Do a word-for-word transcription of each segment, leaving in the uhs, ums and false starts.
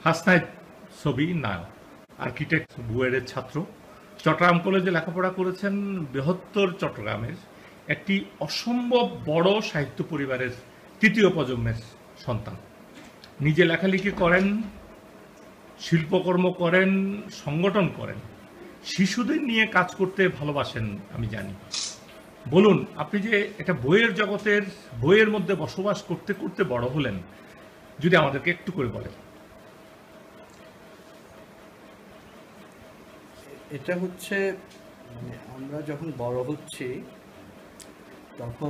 হাসনাইত ছবি নায়ক, আর্কিটেক্ট বুয়েটের ছাত্র, চট্টগ্রাম কলেজে লেখাপড়া করেছেন। বৃহত্তর চট্টগ্রামের একটি অসম্ভব বড় সাহিত্য পরিবারের তৃতীয় প্রজন্মের সন্তান। নিজে লেখালেখি করেন, শিল্পকর্ম করেন, সংগঠন করেন, শিশুদের নিয়ে কাজ করতে ভালোবাসেন আমি জানি। বলুন, আপনি যে একটা বইয়ের জগতের বইয়ের মধ্যে বসবাস করতে করতে বড় হলেন, যদি আমাদেরকে একটু করে বলেন। এটা হচ্ছে আমরা যখন বড় হচ্ছি তখন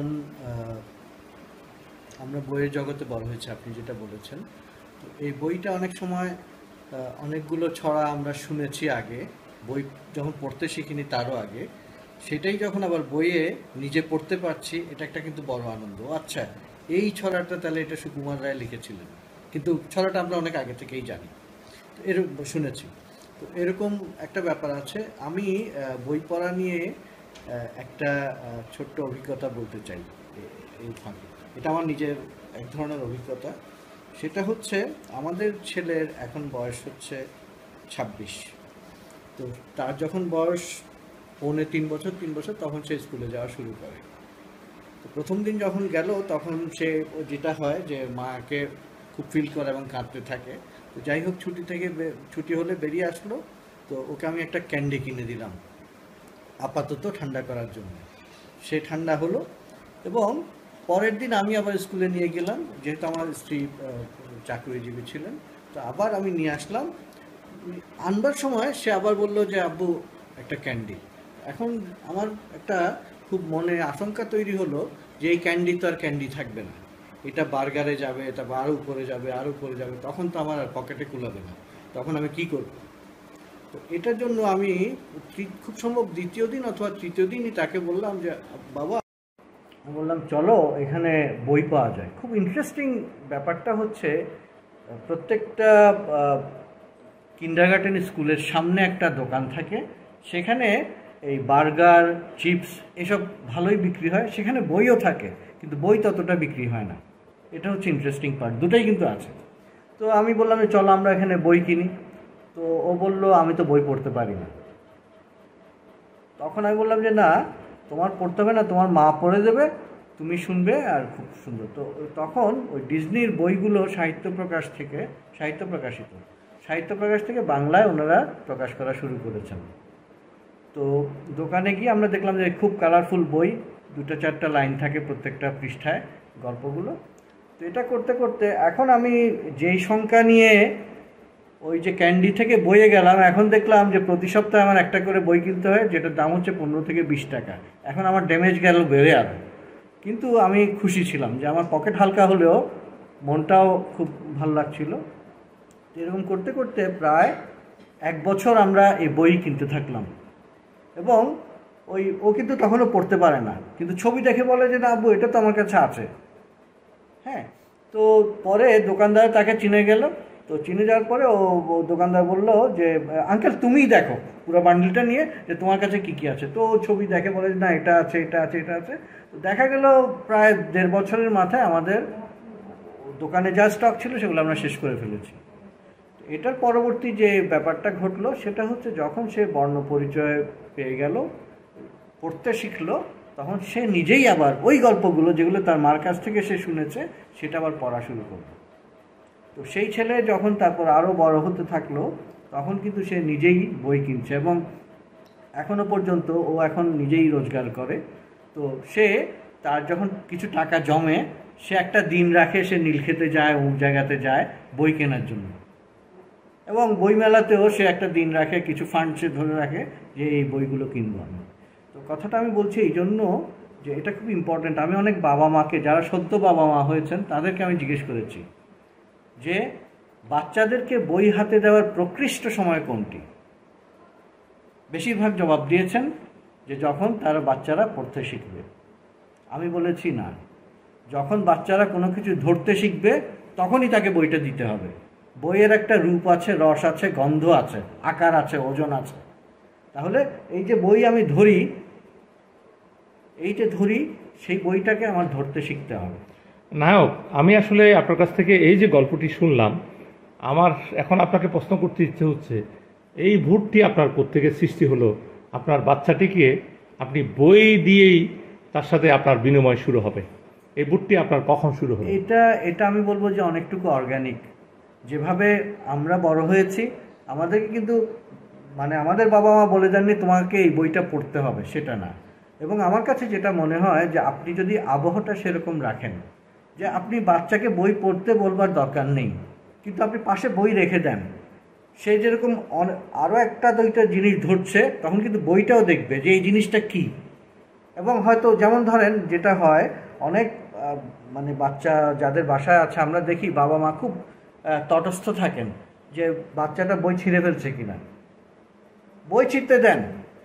আমরা বইয়ের জগতে বড় হয়েছি, আপনি যেটা বলেছেন। তো এই বইটা অনেক সময় অনেকগুলো ছড়া আমরা শুনেছি আগে, বই যখন পড়তে শিখিনি তারও আগে, সেটাই যখন আবার বইয়ে নিজে পড়তে পারছি, এটা একটা কিন্তু বড় আনন্দ। আচ্ছা, এই ছড়াটা তাহলে এটা সুকুমার রায় লিখেছিলেন, কিন্তু ছড়াটা আমরা অনেক আগে থেকেই জানি, এরকম শুনেছি। তো এরকম একটা ব্যাপার আছে। আমি বই পড়া নিয়ে একটা ছোট্ট অভিজ্ঞতা বলতে চাই এই ফাঁকে। এটা আমার নিজের এক ধরনের অভিজ্ঞতা। সেটা হচ্ছে, আমাদের ছেলের এখন বয়স হচ্ছে ছাব্বিশ। তো তার যখন বয়স পৌনে তিন বছর তিন বছর তখন সে স্কুলে যাওয়া শুরু করে। তো প্রথম দিন যখন গেল তখন সে যেটা হয় যে মাকে খুব ফিল করে এবং কাঁদতে থাকে। তো যাই হোক, ছুটি থেকে ছুটি হলে বেরিয়ে আসলো। তো ওকে আমি একটা ক্যান্ডি কিনে দিলাম আপাতত ঠান্ডা করার জন্য। সে ঠান্ডা হলো এবং পরের দিন আমি আবার স্কুলে নিয়ে গেলাম, যেহেতু আমার স্ত্রী চাকরিজীবী ছিলেন। তো আবার আমি নিয়ে আসলাম। আনবার সময় সে আবার বলল যে আব্বু একটা ক্যান্ডি। এখন আমার একটা খুব মনে আশঙ্কা তৈরি হলো যে এই ক্যান্ডি তো আর ক্যান্ডি থাকবে না, এটা বার্গারে যাবে, এটা আরও উপরে যাবে, আরও উপরে যাবে, তখন তো আমার আর পকেটে কুলাবে না, তখন আমি কি করব? তো এটার জন্য আমি খুব সম্ভব দ্বিতীয় দিন অথবা তৃতীয় দিনই তাকে বললাম যে বাবা, বললাম চলো এখানে বই পাওয়া যায়। খুব ইন্টারেস্টিং ব্যাপারটা হচ্ছে, প্রত্যেকটা কিন্ডারগার্টেন স্কুলের সামনে একটা দোকান থাকে, সেখানে এই বার্গার, চিপস এসব ভালোই বিক্রি হয়, সেখানে বইও থাকে, কিন্তু বই ততটা বিক্রি হয় না। এটা হচ্ছে ইন্টারেস্টিং পার্ট, দুটোই কিন্তু আছে। তো আমি বললাম যে চলো আমরা এখানে বই কিনি। তো ও বলল আমি তো বই পড়তে পারি না। তখন আমি বললাম যে না, তোমার পড়তে হবে না, তোমার মা পড়ে দেবে, তুমি শুনবে, আর খুব সুন্দর। তো তখন ওই ডিজনির বইগুলো সাহিত্য প্রকাশ থেকে সাহিত্য প্রকাশিত সাহিত্য প্রকাশ থেকে বাংলায় ওনারা প্রকাশ করা শুরু করেছেন। তো দোকানে গিয়ে আমরা দেখলাম যে খুব কালারফুল বই, দুটো চারটা লাইন থাকে প্রত্যেকটা পৃষ্ঠায় গল্পগুলো। তো এটা করতে করতে এখন আমি যেই সংখ্যা নিয়ে ওই যে ক্যান্ডি থেকে বইয়ে গেলাম, এখন দেখলাম যে প্রতি সপ্তাহে আমার একটা করে বই কিনতে হয়, যেটার দাম হচ্ছে পনেরো থেকে বিশ টাকা। এখন আমার ড্যামেজ গেল বেড়ে আরো, কিন্তু আমি খুশি ছিলাম যে আমার পকেট হালকা হলেও মনটাও খুব ভালো লাগছিল। এরকম করতে করতে প্রায় এক বছর আমরা এই বই কিনতে থাকলাম। এবং ওই ও কিন্তু তখনও পড়তে পারে না, কিন্তু ছবি দেখে বলে যে না আব্বু এটা তো আমার কাছে আছে। হ্যাঁ, তো পরে দোকানদার তাকে চিনে গেল। তো চিনে যাওয়ার পরে ও দোকানদার বলল যে আঙ্কেল তুমিই দেখো পুরো বান্ডিলটা নিয়ে যে তোমার কাছে কী কী আছে। তো ছবি দেখে বলে যে না এটা আছে, এটা আছে, এটা আছে। তো দেখা গেল প্রায় দেড় বছরের মাথায় আমাদের দোকানে যা স্টক ছিল সেগুলো আমরা শেষ করে ফেলেছি। এটার পরবর্তী যে ব্যাপারটা ঘটলো সেটা হচ্ছে, যখন সে বর্ণ পরিচয় পেয়ে গেল, পড়তে শিখলো, তখন সে নিজেই আবার ওই গল্পগুলো যেগুলো তার মার কাছ থেকে সে শুনেছে সেটা আবার পড়া শুরু করলো। তো সেই ছেলে যখন তারপর আরও বড় হতে থাকলো, তখন কিন্তু সে নিজেই বই কিনছে এবং এখনও পর্যন্ত ও এখন নিজেই রোজগার করে। তো সে তার যখন কিছু টাকা জমে, সে একটা দিন রাখে, সে নীলক্ষেতে যায়, অমুক জায়গাতে যায় বই কেনার জন্য, এবং বইমেলাতেও সে একটা দিন রাখে, কিছু ফান্ড সে ধরে রাখে যে এই বইগুলো কিনবো আমি। তো কথাটা আমি বলছি এই জন্য যে এটা খুব ইম্পর্ট্যান্ট। আমি অনেক বাবা মাকে, যারা সদ্য বাবা মা হয়েছেন, তাদেরকে আমি জিজ্ঞেস করেছি যে বাচ্চাদেরকে বই হাতে দেওয়ার প্রকৃষ্ট সময় কোনটি। বেশিরভাগ জবাব দিয়েছেন যে যখন তারা বাচ্চারা পড়তে শিখবে। আমি বলেছি না, যখন বাচ্চারা কোনো কিছু ধরতে শিখবে তখনই তাকে বইটা দিতে হবে। বইয়ের একটা রূপ আছে, রস আছে, গন্ধ আছে, আকার আছে, ওজন আছে। তাহলে এই যে বই আমি ধরি, এই যে ধরি সেই বইটাকে আমার ধরতে শিখতে হবে। নায়ক, আমি আসলে আপনার কাছ থেকে এই যে গল্পটি শুনলাম, আমার এখন আপনাকে প্রশ্ন করতে ইচ্ছে হচ্ছে, এই ভুলটি আপনার কোত্থেকে সৃষ্টি হলো? আপনার বাচ্চাটিকে আপনি বই দিয়েই তার সাথে আপনার বিনিময় শুরু হবে, এই ভুলটি আপনার কখন শুরু হলো? এটা এটা আমি বলবো যে অনেকটুকু অর্গানিক। যেভাবে আমরা বড় হয়েছি, আমাদেরকে কিন্তু মানে আমাদের বাবা মা বলে দেননি তোমাকে এই বইটা পড়তে হবে, সেটা না। এবং আমার কাছে যেটা মনে হয় যে আপনি যদি আবহাওয়াটা সেরকম রাখেন যে আপনি বাচ্চাকে বই পড়তে বলবার দরকার নেই, কিন্তু আপনি পাশে বই রেখে দেন, সে যেরকম আরও একটা দুইটা জিনিস ধরছে, তখন কিন্তু বইটাও দেখবে যে এই জিনিসটা কি। এবং হয়তো যেমন ধরেন যেটা হয় অনেক মানে বাচ্চা যাদের বাসায় আছে, আমরা দেখি বাবা মা খুব তটস্থ থাকেন যে বাচ্চাটা বই ছিঁড়ে ফেলছে কিনা, বই ছিঁড়তে দেন,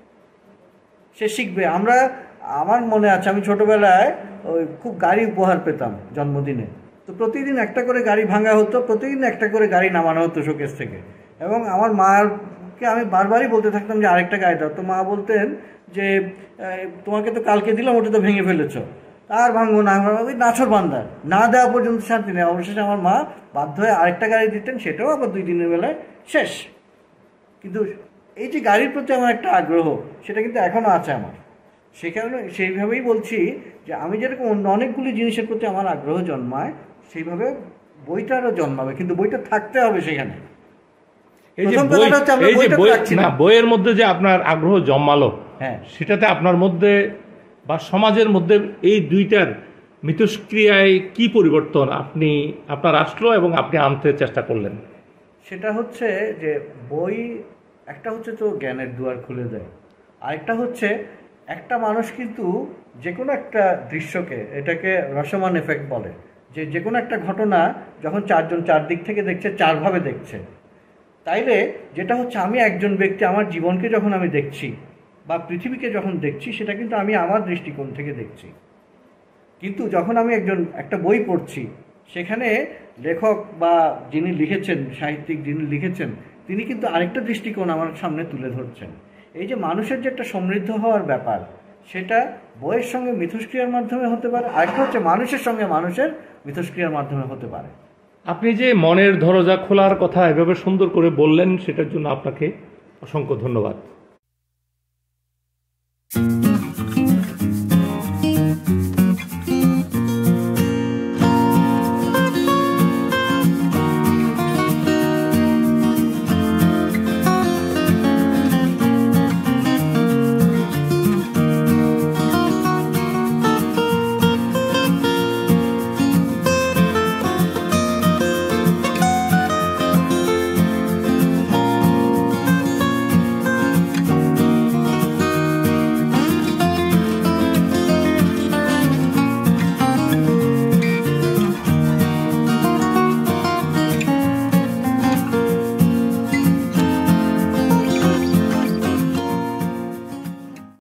সে শিখবে। আমরা আমার মনে আছে আমি ছোটোবেলায় ওই খুব গাড়ি উপহার পেতাম জন্মদিনে, তো প্রতিদিন একটা করে গাড়ি ভাঙা হতো, প্রতিদিন একটা করে গাড়ি নামানো হতো শোকেস থেকে। এবং আমার মাকে আমি বারবারই বলতে থাকতাম যে আরেকটা গাড়ি দাও, তো মা বলতেন যে তোমাকে তো কালকে দিলাম, ওটা তো ভেঙে ফেলেছ, আর ভাঙবো না, ওই নাছর বান্দার, না দেওয়া পর্যন্ত শান্তি নেই। অবশেষে আমার মা বাধ্য হয়ে আরেকটা গাড়ি দিতেন, সেটাও আবার দুই দিনের বেলায় শেষ। কিন্তু এই যে গাড়ির প্রতি আমার একটা আগ্রহ, সেটা কিন্তু এখনও আছে আমার। সে কারণে সেইভাবেই বলছি যে আমি যেরকম অন্য অনেকগুলি জিনিসের প্রতি আমার আগ্রহ জন্মায়, সেইভাবে বইটারও জন্মাবে, কিন্তু বইটা থাকতে হবে সেখানে। এই যে না, বইয়ের মধ্যে যে আপনার আগ্রহ জন্মালো, হ্যাঁ, সেটাতে আপনার মধ্যে বা সমাজের মধ্যে এই দুইটার মিথস্ক্রিয়ায় কি পরিবর্তন আপনি আপনার আসলো এবং আপনি আনতে চেষ্টা করলেন? সেটা হচ্ছে যে বই একটা হচ্ছে তো জ্ঞানের দুয়ার খুলে দেয়, আরেকটা হচ্ছে একটা মানুষ কিন্তু যে কোনো একটা দৃশ্যকে, এটাকে রসমান এফেক্ট বলে, যে যে কোনো একটা ঘটনা যখন চারজন চারদিক থেকে দেখছে, চারভাবে দেখছে। তাইলে যেটা হচ্ছে আমি একজন ব্যক্তি, আমার জীবনকে যখন আমি দেখছি বা পৃথিবীকে যখন দেখছি, সেটা কিন্তু আমি আমার দৃষ্টিকোণ থেকে দেখছি। কিন্তু যখন আমি একজন একটা বই পড়ছি, সেখানে লেখক বা যিনি লিখেছেন, সাহিত্যিক যিনি লিখেছেন, তিনি কিন্তু আরেকটা দৃষ্টিকোণ আমার সামনে তুলে ধরছেন। এই যে মানুষের যে একটা সমৃদ্ধ হওয়ার ব্যাপার, সেটা বইয়ের সঙ্গে মিথস্ক্রিয়ার মাধ্যমে হতে পারে, আরেকটা হচ্ছে মানুষের সঙ্গে মানুষের মিথস্ক্রিয়ার মাধ্যমে হতে পারে। আপনি যে মনের দরজা খোলার কথা এভাবে সুন্দর করে বললেন, সেটার জন্য আপনাকে অসংখ্য ধন্যবাদ।